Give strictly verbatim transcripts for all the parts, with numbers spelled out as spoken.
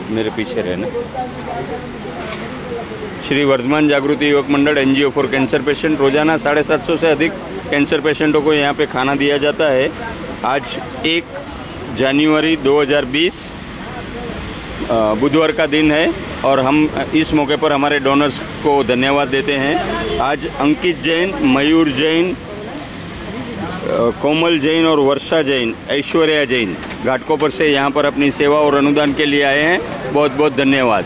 मेरे पीछे रहना। Shri Vardhman Jagriti Yuvak Mandal NGO for cancer patient, रोजाना साढ़े सात सौ से अधिक कैंसर पेशेंटों को यहाँ पे खाना दिया जाता है। आज एक जनवरी दो हज़ार बीस बुधवार का दिन है और हम इस मौके पर हमारे डोनर्स को धन्यवाद देते हैं। आज अंकित जैन, मयूर जैन, कोमल जैन और वर्षा जैन, ऐश्वर्या जैन घाटकोपर से यहाँ पर अपनी सेवा और अनुदान के लिए आए हैं। बहुत बहुत धन्यवाद।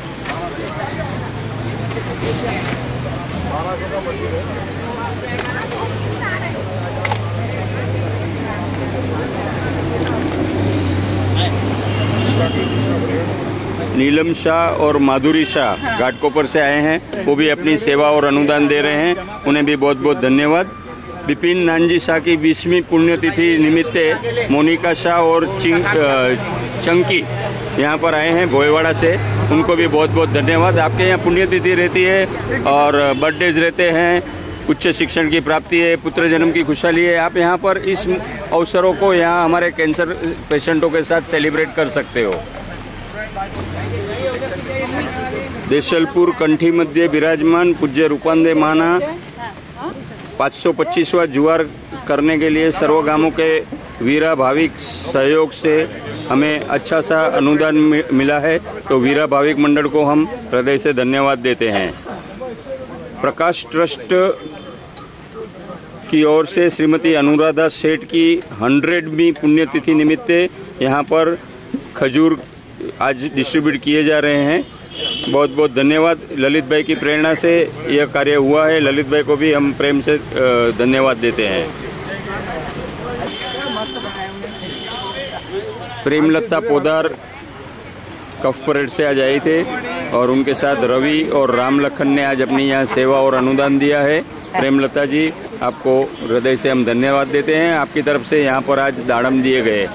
नीलम शाह और माधुरी शाह घाटकोपर से आए हैं, वो भी अपनी सेवा और अनुदान दे रहे हैं, उन्हें भी बहुत बहुत धन्यवाद। विपिन नानजी शाह की बीसवीं पुण्यतिथि निमित्ते मोनिका शाह और चिंग, चंकी यहाँ पर आए हैं भोयवाड़ा से, उनको भी बहुत बहुत धन्यवाद। आपके यहाँ पुण्यतिथि रहती है और बर्थडेज रहते हैं, उच्च शिक्षण की प्राप्ति है, पुत्र जन्म की खुशहाली है, आप यहाँ पर इस अवसरों को यहाँ हमारे कैंसर पेशेंटों के साथ सेलिब्रेट कर सकते हो। देशलपुर कंठी मध्य विराजमान पूज्य रूपांदे माना पाँच सौ पच्चीसवां जुआर करने के लिए सर्व गांवों के वीरा भाविक सहयोग से हमें अच्छा सा अनुदान मिला है, तो वीरा भाविक मंडल को हम हृदय से धन्यवाद देते हैं। प्रकाश ट्रस्ट की ओर से श्रीमती अनुराधा सेठ की हंड्रेडवीं पुण्यतिथि निमित्ते यहाँ पर खजूर आज डिस्ट्रीब्यूट किए जा रहे हैं। बहुत बहुत धन्यवाद। ललित भाई की प्रेरणा से यह कार्य हुआ है, ललित भाई को भी हम प्रेम से धन्यवाद देते हैं। प्रेमलता पोदार कफ परेड से आज आए थे और उनके साथ रवि और राम लखन ने आज अपनी यहाँ सेवा और अनुदान दिया है। प्रेमलता जी, आपको हृदय से हम धन्यवाद देते हैं। आपकी तरफ से यहाँ पर आज दाड़म दिए गए।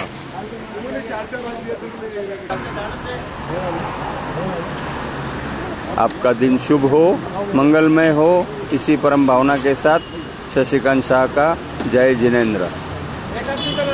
आपका दिन शुभ हो, मंगलमय हो, इसी परम भावना के साथ शशिकांत शाह का जय जिनेंद्र।